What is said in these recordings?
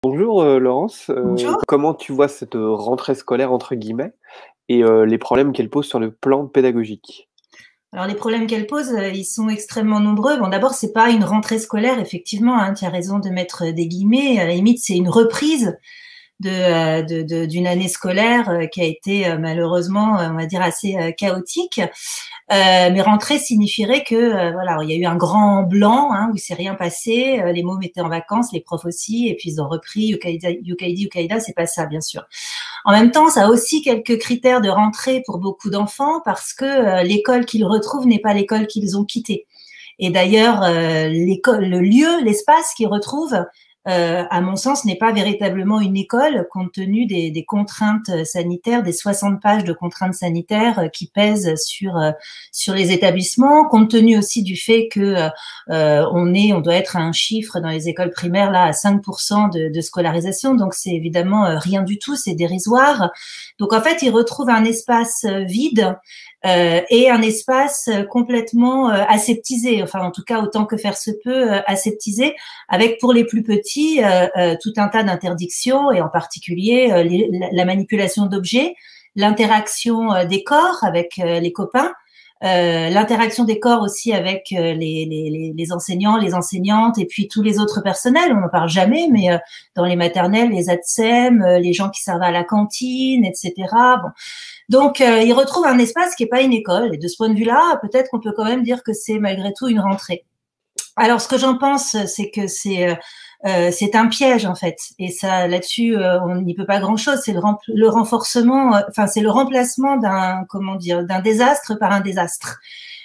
Bonjour Laurence, Bonjour. comment tu vois cette «rentrée scolaire» entre guillemets et les problèmes qu'elle pose sur le plan pédagogique? Alors les problèmes qu'elle pose, ils sont extrêmement nombreux. Bon, d'abord, c'est pas une rentrée scolaire, effectivement, hein, tu as raison de mettre des guillemets. À la limite, c'est une reprise d'une année scolaire qui a été malheureusement, on va dire, assez chaotique. Mais rentrée signifierait que voilà, il y a eu un grand blanc, hein, où il s'est rien passé. Les mômes étaient en vacances, les profs aussi, et puis ils ont repris Yukaïdi, c'est pas ça, bien sûr. En même temps, ça a aussi quelques critères de rentrée pour beaucoup d'enfants parce que l'école qu'ils retrouvent n'est pas l'école qu'ils ont quittée. Et d'ailleurs, l'école, le lieu, l'espace qu'ils retrouvent, à mon sens, n'est pas véritablement une école compte tenu des contraintes sanitaires, des 60 pages de contraintes sanitaires qui pèsent sur les établissements, compte tenu aussi du fait que on doit être à un chiffre dans les écoles primaires là à 5% de scolarisation, donc c'est évidemment rien du tout, c'est dérisoire. Donc en fait, ils retrouvent un espace vide et un espace complètement aseptisé, enfin en tout cas autant que faire se peut aseptisé, avec pour les plus petits tout un tas d'interdictions et en particulier la manipulation d'objets, l'interaction des corps avec les copains, l'interaction des corps aussi avec les enseignants, les enseignantes et puis tous les autres personnels. On n'en parle jamais, mais dans les maternelles, les ATSEM, les gens qui servent à la cantine, etc. Bon. Donc, ils retrouvent un espace qui n'est pas une école. Et de ce point de vue-là, peut-être qu'on peut quand même dire que c'est malgré tout une rentrée. Alors, ce que j'en pense, c'est que c'est un piège en fait, et ça là-dessus on n'y peut pas grand-chose. C'est le renforcement, enfin c'est le remplacement d'un désastre par un désastre.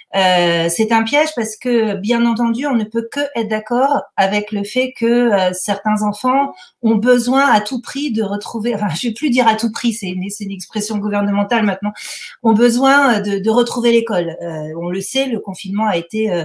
C'est un piège parce que, bien entendu, on ne peut que être d'accord avec le fait que certains enfants ont besoin à tout prix de retrouver, enfin, je vais plus dire à tout prix, c'est une expression gouvernementale maintenant, ont besoin de retrouver l'école. On le sait, le confinement a été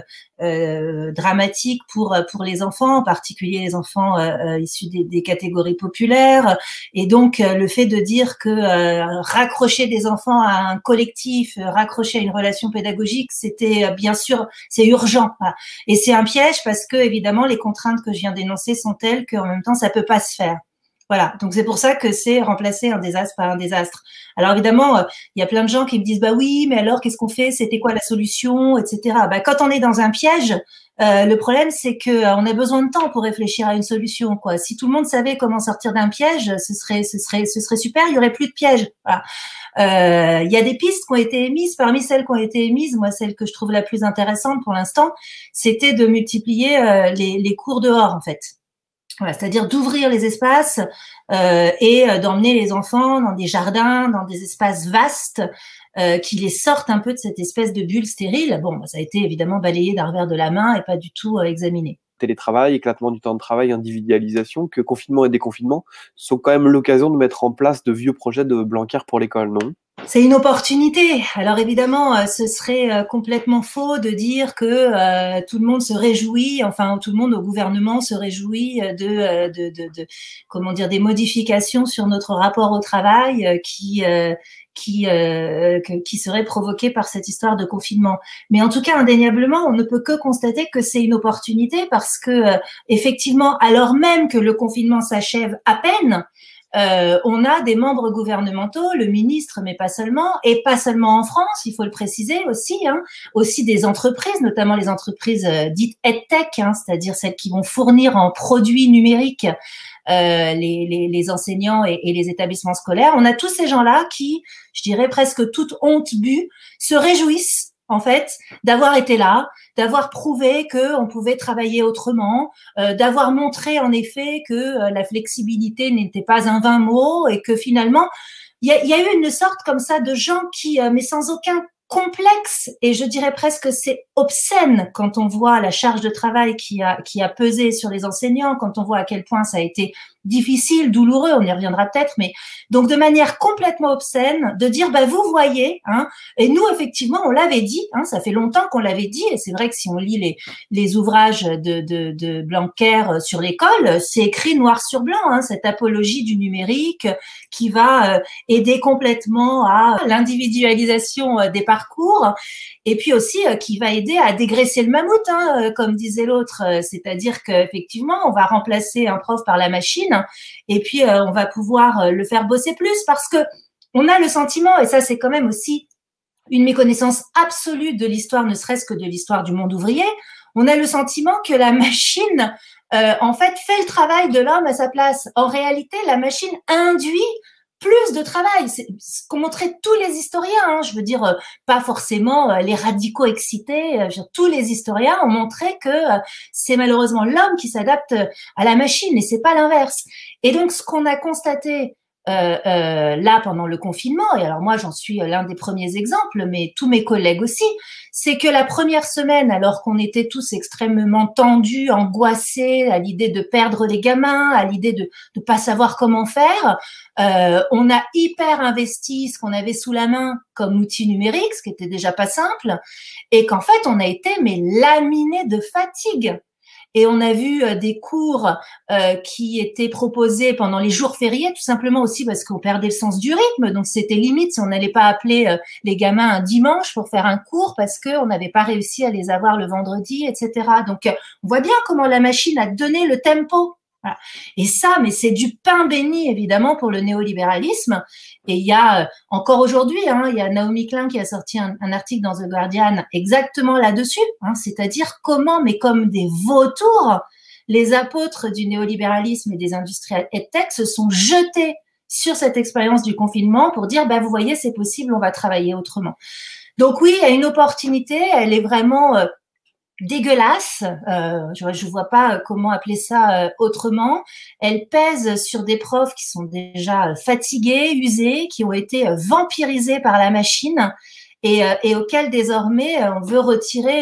dramatique pour les enfants, en particulier les enfants issus des catégories populaires. Et donc, le fait de dire que raccrocher des enfants à un collectif, raccrocher à une relation pédagogique, c'était bien sûr, c'est urgent. Voilà. Et c'est un piège parce que, évidemment, les contraintes que je viens d'énoncer sont telles qu'en même temps, ça peut pas se faire. Voilà, donc c'est pour ça que c'est remplacer un désastre par un désastre. Alors évidemment, il y a plein de gens qui me disent bah oui, mais alors qu'est-ce qu'on fait? C'était quoi la solution, etc. Bah quand on est dans un piège, le problème c'est que on a besoin de temps pour réfléchir à une solution, quoi. Si tout le monde savait comment sortir d'un piège, ce serait super. Il y aurait plus de pièges. Voilà. Il y a des pistes qui ont été émises. Parmi celles qui ont été émises, moi celle que je trouve la plus intéressante pour l'instant, c'était de multiplier les cours dehors en fait. Voilà, c'est-à-dire d'ouvrir les espaces et d'emmener les enfants dans des jardins, dans des espaces vastes qui les sortent un peu de cette espèce de bulle stérile. Bon, ça a été évidemment balayé d'un revers de la main et pas du tout examiné. Télétravail, éclatement du temps de travail, individualisation, que confinement et déconfinement sont quand même l'occasion de mettre en place de vieux projets de Blanquer pour l'école, non? C'est une opportunité. Alors évidemment, ce serait complètement faux de dire que tout le monde se réjouit, enfin tout le monde au gouvernement se réjouit comment dire, des modifications sur notre rapport au travail qui seraient provoquées par cette histoire de confinement. Mais en tout cas, indéniablement, on ne peut que constater que c'est une opportunité parce que effectivement, alors même que le confinement s'achève à peine, on a des membres gouvernementaux, le ministre, mais pas seulement, et pas seulement en France, il faut le préciser aussi, hein, aussi des entreprises, notamment les entreprises dites EdTech, hein, c'est-à-dire celles qui vont fournir en produits numériques les enseignants et les établissements scolaires. On a tous ces gens-là qui, je dirais presque toute honte bue, se réjouissent en fait, d'avoir été là, d'avoir prouvé qu'on pouvait travailler autrement, d'avoir montré en effet que la flexibilité n'était pas un vain mot et que finalement, il y a eu une sorte comme ça de gens qui, mais sans aucun complexe, et je dirais presque c'est obscène quand on voit la charge de travail qui a pesé sur les enseignants, quand on voit à quel point ça a été difficile, douloureux, on y reviendra peut-être, mais donc de manière complètement obscène, de dire bah vous voyez, hein, et nous effectivement on l'avait dit, hein, ça fait longtemps qu'on l'avait dit, et c'est vrai que si on lit les ouvrages de Blanquer sur l'école, c'est écrit noir sur blanc, hein, cette apologie du numérique qui va aider complètement à l'individualisation des parcours, et puis aussi qui va aider à dégraisser le mammouth, hein, comme disait l'autre, c'est-à-dire qu'effectivement on va remplacer un prof par la machine. machine, et puis on va pouvoir le faire bosser plus, parce que on a le sentiment, et ça c'est quand même aussi une méconnaissance absolue de l'histoire, ne serait-ce que de l'histoire du monde ouvrier, on a le sentiment que la machine, en fait, fait le travail de l'homme à sa place. En réalité, la machine induit plus de travail. C'est ce qu'ont montré tous les historiens, hein. Je veux dire, pas forcément les radicaux excités. Tous les historiens ont montré que c'est malheureusement l'homme qui s'adapte à la machine et c'est pas l'inverse. Et donc, ce qu'on a constaté là pendant le confinement, et alors moi j'en suis l'un des premiers exemples, mais tous mes collègues aussi, c'est que la première semaine, alors qu'on était tous extrêmement tendus, angoissés à l'idée de perdre les gamins, à l'idée de pas savoir comment faire, on a hyper investi ce qu'on avait sous la main comme outil numérique, ce qui était déjà pas simple, et qu'en fait on a été mais laminé de fatigue. Et on a vu des cours qui étaient proposés pendant les jours fériés, tout simplement aussi parce qu'on perdait le sens du rythme. Donc, c'était limite si on n'allait pas appeler les gamins un dimanche pour faire un cours parce qu'on n'avait pas réussi à les avoir le vendredi, etc. Donc, on voit bien comment la machine a donné le tempo. Voilà. Et ça, mais c'est du pain béni, évidemment, pour le néolibéralisme. Et il y a, encore aujourd'hui, hein, il y a Naomi Klein qui a sorti un article dans The Guardian exactement là-dessus, hein, c'est-à-dire comment, mais comme des vautours, les apôtres du néolibéralisme et des industriels EdTech se sont jetés sur cette expérience du confinement pour dire, bah, vous voyez, c'est possible, on va travailler autrement. Donc oui, il y a une opportunité, elle est vraiment dégueulasse, je vois pas comment appeler ça autrement. Elle pèse sur des profs qui sont déjà fatigués, usés, qui ont été vampirisés par la machine et auxquels désormais on veut retirer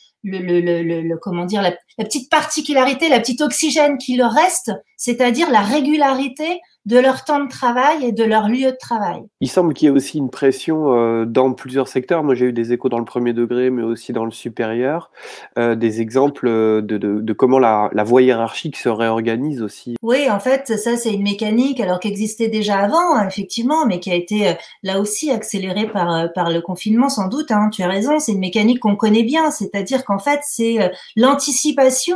comment dire, la petite particularité, la petite oxygène qui leur reste, c'est-à-dire la régularité de leur temps de travail et de leur lieu de travail. Il semble qu'il y ait aussi une pression dans plusieurs secteurs. Moi, j'ai eu des échos dans le premier degré, mais aussi dans le supérieur, des exemples de comment la voie hiérarchique se réorganise aussi. Oui, en fait, ça, c'est une mécanique alors qui existait déjà avant, hein, effectivement, mais qui a été là aussi accélérée par le confinement, sans doute. Hein, tu as raison, c'est une mécanique qu'on connaît bien, c'est-à-dire qu'en fait, c'est l'anticipation.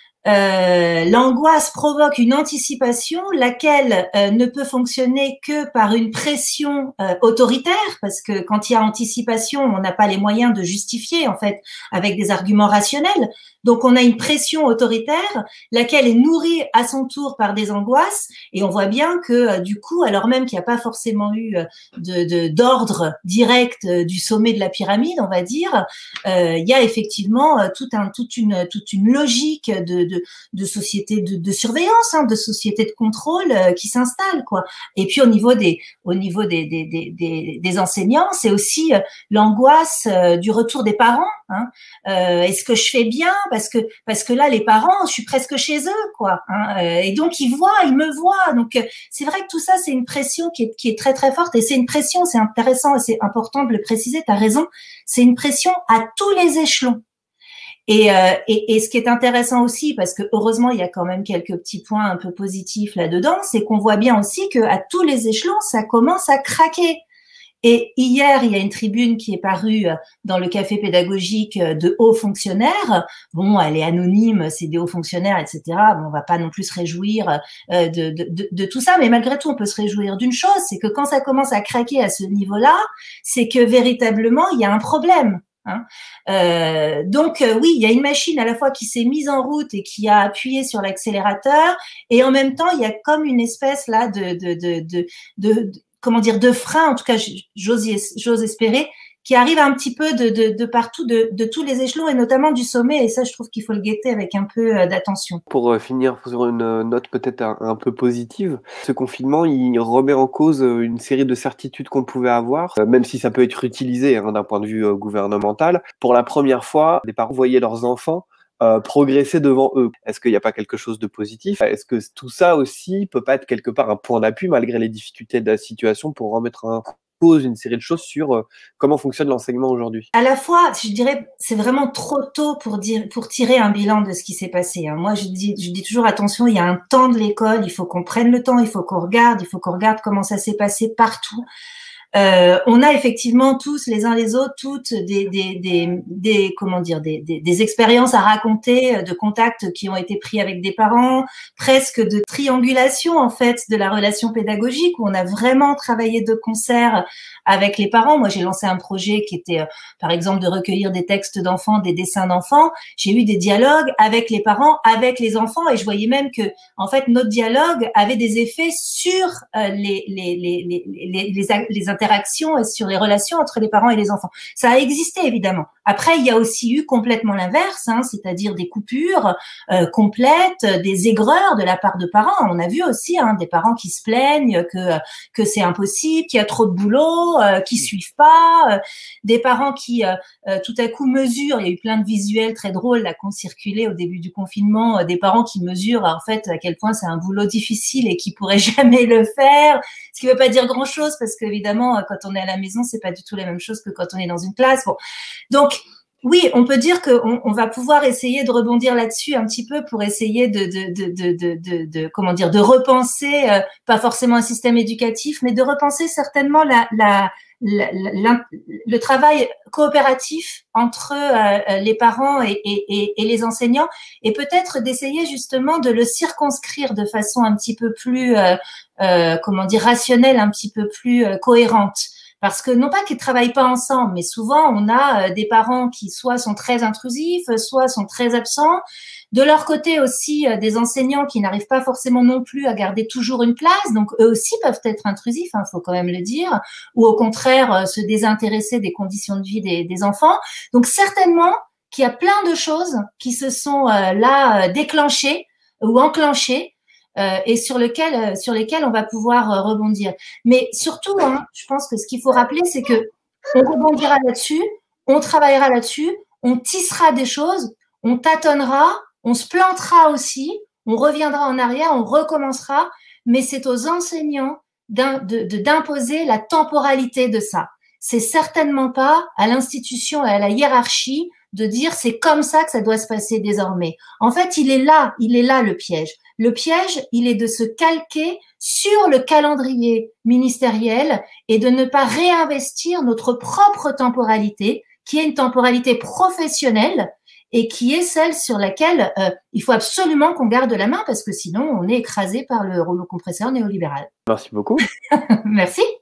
L'angoisse provoque une anticipation, laquelle ne peut fonctionner que par une pression autoritaire, parce que quand il y a anticipation, on n'a pas les moyens de justifier, en fait, avec des arguments rationnels. Donc, on a une pression autoritaire, laquelle est nourrie à son tour par des angoisses, et on voit bien que, du coup, alors même qu'il n'y a pas forcément eu d'ordre direct du sommet de la pyramide, on va dire, il y a effectivement toute une logique de société de surveillance, hein, de société de contrôle qui s'installe, quoi. Et puis au niveau des enseignants, c'est aussi l'angoisse du retour des parents. Hein. Est-ce que je fais bien parce que là les parents, je suis presque chez eux, quoi. Hein, et donc ils me voient. Donc c'est vrai que tout ça c'est une pression qui est très très forte et c'est une pression, c'est intéressant et c'est important de le préciser. T'as raison, c'est une pression à tous les échelons. Et ce qui est intéressant aussi, parce que heureusement il y a quand même quelques petits points un peu positifs là-dedans, c'est qu'on voit bien aussi que à tous les échelons ça commence à craquer. Et hier, il y a une tribune qui est parue dans le café pédagogique de hauts fonctionnaires. Bon, elle est anonyme, c'est des hauts fonctionnaires, etc. Bon, on va pas non plus se réjouir de tout ça, mais malgré tout, on peut se réjouir d'une chose, c'est que quand ça commence à craquer à ce niveau-là, c'est que véritablement, il y a un problème. Hein. Donc oui, il y a une machine à la fois qui s'est mise en route et qui a appuyé sur l'accélérateur, et en même temps, il y a comme une espèce là comment dire, de frein, en tout cas, j'ose espérer, qui arrive un petit peu de partout, de tous les échelons et notamment du sommet. Et ça, je trouve qu'il faut le guetter avec un peu d'attention. Pour finir sur une note peut-être un peu positive, ce confinement, il remet en cause une série de certitudes qu'on pouvait avoir, même si ça peut être utilisé hein, d'un point de vue gouvernemental. Pour la première fois, les parents voyaient leurs enfants progresser devant eux. Est-ce qu'il n'y a pas quelque chose de positif? Est-ce que tout ça aussi peut pas être quelque part un point d'appui malgré les difficultés de la situation pour remettre en cause une série de choses sur comment fonctionne l'enseignement aujourd'hui? À la fois, je dirais, c'est vraiment trop tôt pour tirer un bilan de ce qui s'est passé. Hein. Moi, je dis toujours attention, il y a un temps de l'école, il faut qu'on prenne le temps, il faut qu'on regarde comment ça s'est passé partout. On a effectivement tous les uns les autres toutes comment dire des expériences à raconter de contacts qui ont été pris avec des parents, presque de triangulation en fait de la relation pédagogique où on a vraiment travaillé de concert avec les parents. Moi, j'ai lancé un projet qui était par exemple de recueillir des textes d'enfants, des dessins d'enfants. J'ai eu des dialogues avec les parents, avec les enfants et je voyais même que en fait notre dialogue avait des effets sur les interactions et sur les relations entre les parents et les enfants. Ça a existé évidemment. Après, il y a aussi eu complètement l'inverse, hein, c'est-à-dire des coupures complètes, des aigreurs de la part de parents. On a vu aussi des parents qui se plaignent que c'est impossible, qu'il y a trop de boulot, qui suivent pas, des parents qui tout à coup mesurent. Il y a eu plein de visuels très drôles là qu'on circulait au début du confinement, des parents qui mesurent en fait à quel point c'est un boulot difficile et qui pourraient jamais le faire. Ce qui veut pas dire grand-chose parce qu'évidemment, quand on est à la maison, c'est pas du tout la même chose que quand on est dans une classe. Bon, donc oui, on peut dire qu'on va pouvoir essayer de rebondir là-dessus un petit peu pour essayer comment dire, de repenser, pas forcément un système éducatif, mais de repenser certainement le travail coopératif entre les parents et les enseignants, et peut-être d'essayer justement de le circonscrire de façon un petit peu plus, comment dire, rationnelle, un petit peu plus cohérente. Parce que non pas qu'ils travaillent pas ensemble, mais souvent on a des parents qui soit sont très intrusifs, soit sont très absents. De leur côté aussi, des enseignants qui n'arrivent pas forcément non plus à garder toujours une place, donc eux aussi peuvent être intrusifs, faut quand même le dire, ou au contraire se désintéresser des conditions de vie des enfants. Donc certainement qu'il y a plein de choses qui se sont déclenchées ou enclenchées, et sur lesquels on va pouvoir rebondir. Mais surtout, je pense que ce qu'il faut rappeler, c'est que on rebondira là-dessus, on travaillera là-dessus, on tissera des choses, on tâtonnera, on se plantera aussi, on reviendra en arrière, on recommencera, mais c'est aux enseignants d'imposer la temporalité de ça. C'est certainement pas à l'institution et à la hiérarchie de dire c'est comme ça que ça doit se passer désormais. En fait, il est là le piège. Le piège, il est de se calquer sur le calendrier ministériel et de ne pas réinvestir notre propre temporalité, qui est une temporalité professionnelle et qui est celle sur laquelle il faut absolument qu'on garde la main parce que sinon on est écrasé par le rouleau compresseur néolibéral. Merci beaucoup. Merci.